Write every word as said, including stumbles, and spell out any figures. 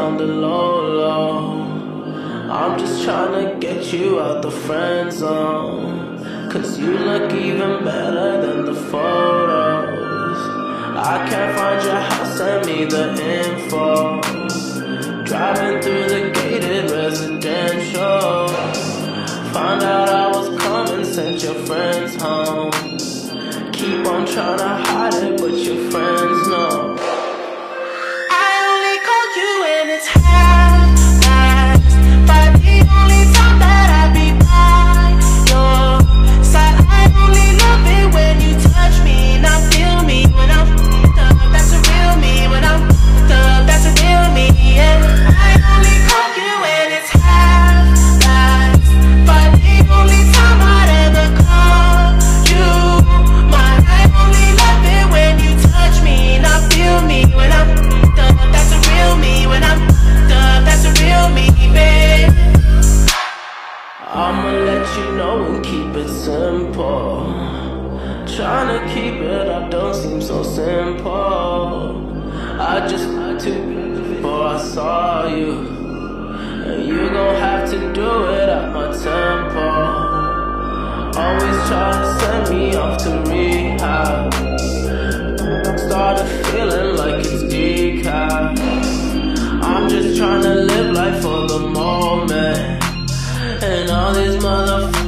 on the low, low. I'm just tryna get you out the friend zone, cause you look even better than the photos. I can't find your house, send me the info. Driving through the gated residential, found out I was coming, sent your friends home. Keep on tryna hide it, but your friends know. I only call you when it's half past, but the only time that I be by your side. I only love it when you touch me, not feel me when I'm f***ed up. That's a real me when I'm f***ed up. That's a real me, yeah. I only call you when it's half past, but the only time I'd ever call you mine. I only love it when you touch me, not feel me when I'm f***ed up. That's a real me when I'm f***ed up. That's a real me, babe. I'ma let you know and keep it simple. Tryna keep it up don't seem so simple. I just had to before I saw you, and you gon' have to do it at my tempo. Always try to send me off to rehab. Started feeling like it's decaf. I'm just tryna live life for the moment, and all these motherfuckers